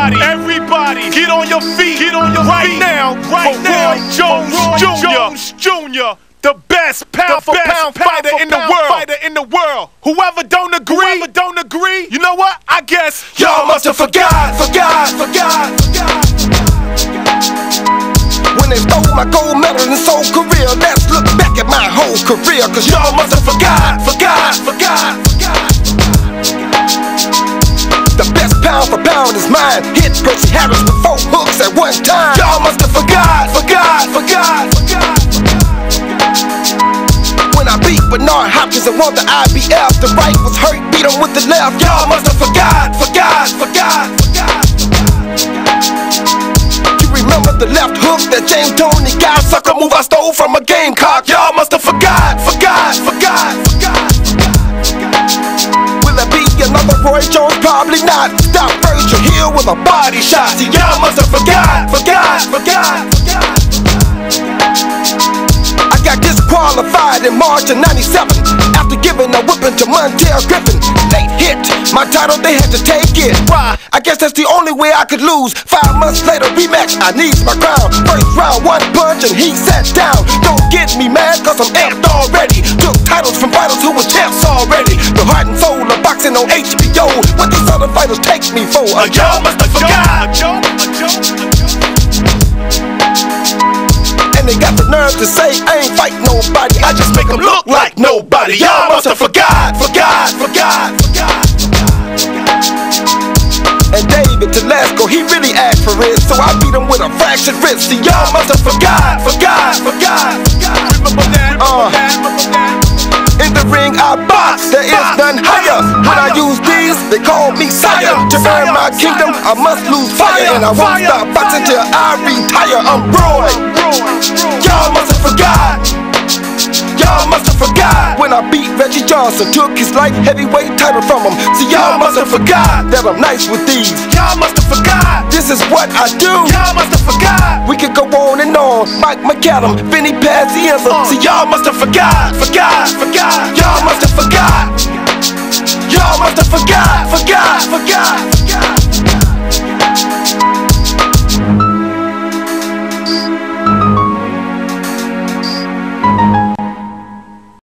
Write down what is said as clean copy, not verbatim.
everybody, get on your feet, right now, Roy Jones Jr., the best pound for pound fighter in the world. Whoever don't agree, you know what? I guess y'all must have forgot. When they stole my gold medal and soul career, let's look back at my whole career, cause y'all must have forgot. The best pound for pound is mine. Hit Gracie Harris with 4 hooks at one time. Y'all must have forgot. When I beat Bernard Hopkins and won the IBF, the right was hurt, beat him with the left. Y'all must have forgot. You remember the left hook that James Toney got? Sucker move I stole from a Gamecock. Y'all must have forgot. Will it be another Roy Jones? Probably not. Stop Virgil Hill with a body shot. See, y'all must have forgot. I got disqualified in March of '97 after giving a whipping to Montel Griffin. Late hit, my title they had to take it. Why? I guess that's the only way I could lose. 5 months later, rematch, I need my crown. First round, 1 punch and he sat down. Don't get me mad cause I'm amped already. Took titles from fighters who were champs already. The heart and soul of boxing on HBO. What these other fighters take me for? Y'all must have forgot. And they got the nerve to say I ain't fight nobody, I just make them look like nobody. Y'all must have forgot. And David Telasco, he really asked for it, so I beat him with a fractured wrist. See, y'all must have forgot. In the ring I box, there is none higher. When I use these, they call me sire. To earn my kingdom, I must lose fire, and I won't stop boxing till I retire. I'm Roy. Y'all must have forgot. When I beat Reggie Johnson, took his light heavyweight title from him. See, y'all must have forgot that I'm nice with these. Y'all must have forgot. This is what I do. Y'all must have forgot. We could go on and on. Mike McAdam, Vinny Pazienza. See, y'all must have forgot. Y'all must have forgot.